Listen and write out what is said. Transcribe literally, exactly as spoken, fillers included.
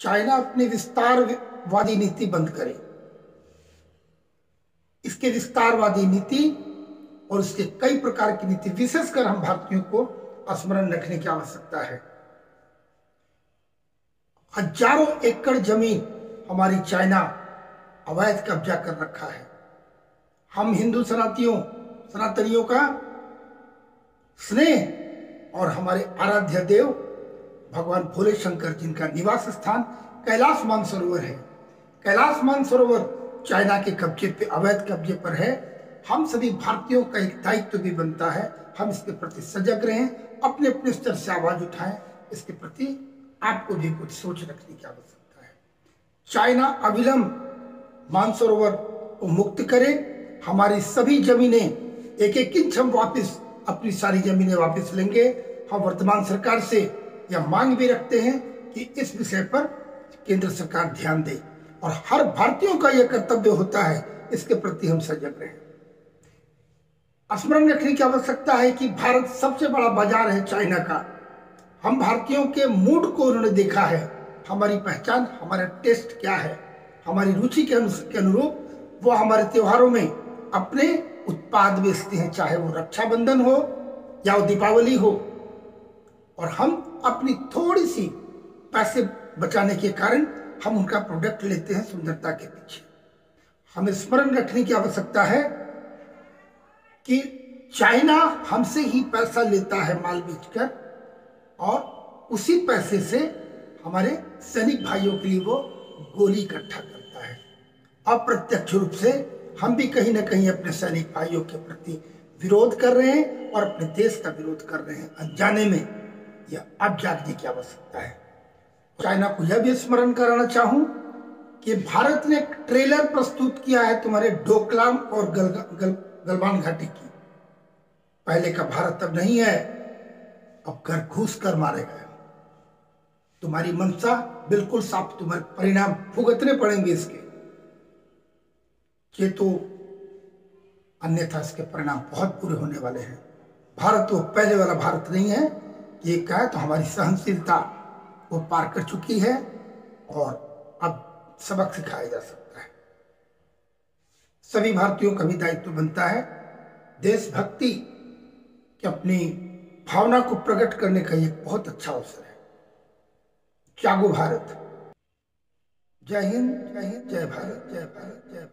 China अपनी विस्तारवादी नीति बंद करे। इसके विस्तारवादी नीति और उसके कई प्रकार की नीति, विशेषकर हम भारतीयों को स्मरण रखने की आवश्यकता है। हजारों एकड़ जमीन हमारी चाइना अवैध कब्जा कर रखा है। हम हिंदू सनातियों सनातनियों का स्नेह और हमारे आराध्य देव भगवान भोले शंकर जिनका निवास स्थान कैलाश मानसरोवर है, कैलाश मानसरोवर चाइना के कब्जे पे, अवैध कब्जे पर है। हम सभी भारतीयों का एक दायित्व भी बनता है, हम इसके प्रति सजग रहें, अपने अपने स्तर से आवाज उठाएं। इसके प्रति आपको भी कुछ सोच रखने की आवश्यकता है। चाइना अविलंब मानसरोवर को मुक्त करे। हमारी सभी जमीनें, एक एक इंच हम वापस अपनी सारी जमीनें वापस लेंगे। हम वर्तमान सरकार से यह मांग भी रखते हैं कि इस विषय पर केंद्र सरकार ध्यान दे और हर भारतीयों का यह कर्तव्य होता है, इसके प्रति हम सजग रहें। स्मरण रखने की आवश्यकता है कि भारत सबसे बड़ा बाजार है चाइना का। हम भारतीयों के मूड को उन्होंने देखा है, हमारी पहचान, हमारा टेस्ट क्या है, हमारी रुचि के अनुरूप वो हमारे त्योहारों में अपने उत्पाद बेचते हैं, चाहे वो रक्षाबंधन हो या वो दीपावली हो। और हम अपनी थोड़ी सी पैसे बचाने के कारण हम उनका प्रोडक्ट लेते हैं सुंदरता के पीछे। हमें स्मरण रखने की आवश्यकता है कि चाइना हमसे ही पैसा लेता है माल बेचकर, और उसी पैसे से हमारे सैनिक भाइयों के लिए वो गोली इकट्ठा करता है। अप्रत्यक्ष रूप से हम भी कहीं ना कहीं अपने सैनिक भाइयों के प्रति विरोध कर रहे हैं और अपने देश का विरोध कर रहे हैं। अनजाने में यह अब जागने की आवश्यकता है। चाइना को यह भी स्मरण कराना चाहूं कि भारत ने एक ट्रेलर प्रस्तुत किया है तुम्हारे डोकलाम और गल, गल, गलवान घाटी की। पहले का भारत अब नहीं है, अब घर घुस कर मारेगा। तुम्हारी मंशा बिल्कुल साफ, तुम्हारे परिणाम भुगतने पड़ेंगे इसके। ये तो अन्यथा इसके परिणाम बहुत बुरे होने वाले हैं। भारत वो पहले वाला भारत नहीं है। ये क्या है, तो हमारी सहनशीलता वो पार कर चुकी है और अब सबक सिखाया जा सकता है। सभी भारतीयों का भी दायित्व बनता है। देशभक्ति की अपनी भावना को प्रकट करने का ये बहुत अच्छा अवसर है। जागो भारत। जय हिंद, जय हिंद, जय भारत, जय भारत, जय भारत।